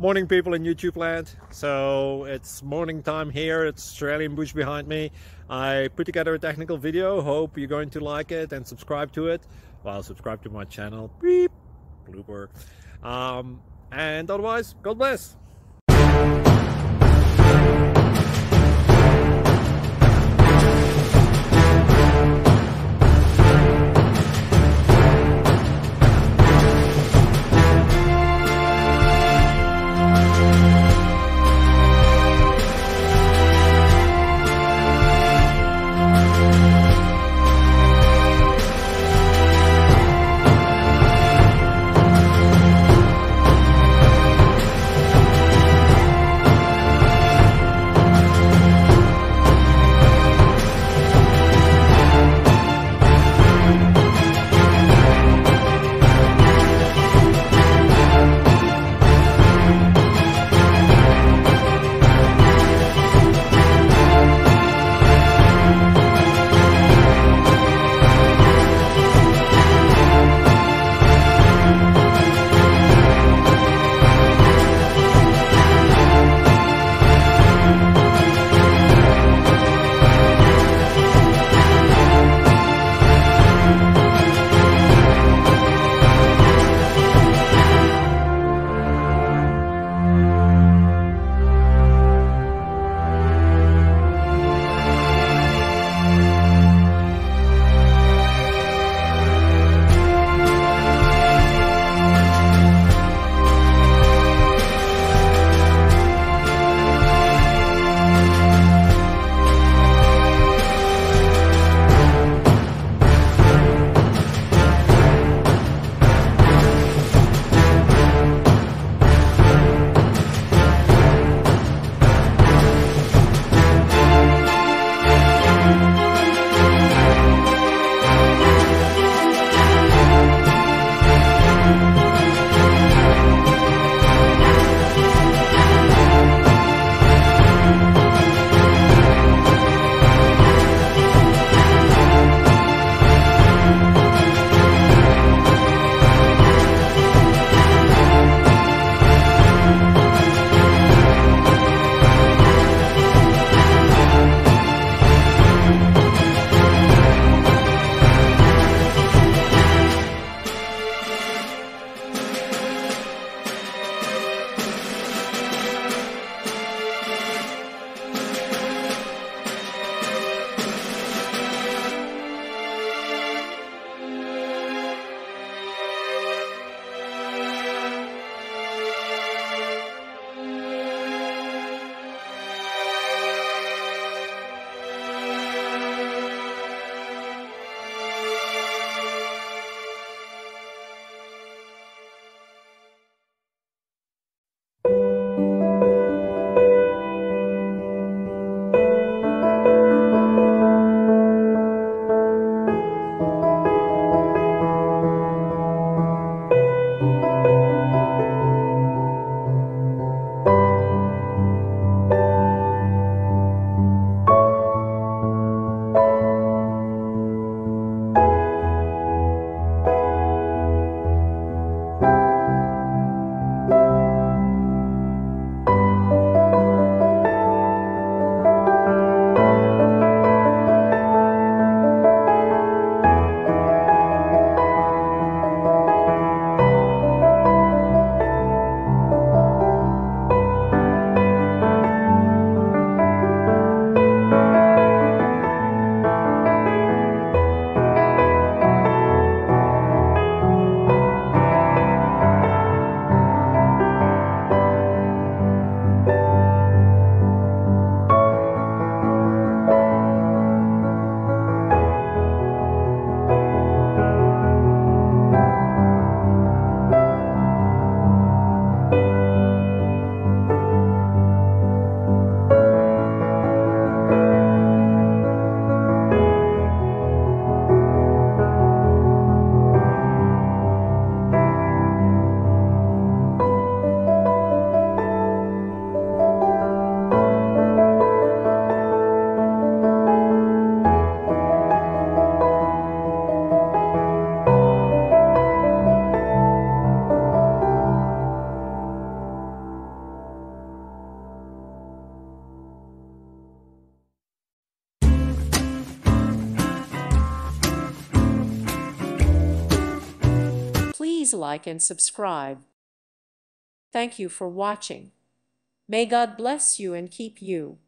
Morning people in YouTube land. So it's morning time here. It's Australian bush behind me. I put together a technical video. Hope you're going to like it and subscribe to it. Well, subscribe to my channel. Beep. Blooper. And otherwise, God bless. please like and subscribe. Thank you for watching. May God bless you and keep you.